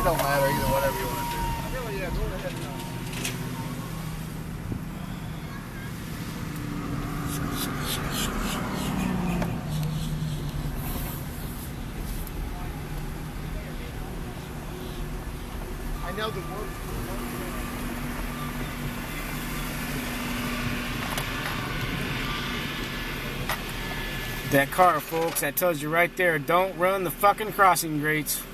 It don't matter either, whatever you want to do. Really, yeah, go ahead now. I know the word. That car, folks, that tells you right there, don't run the fucking crossing grates.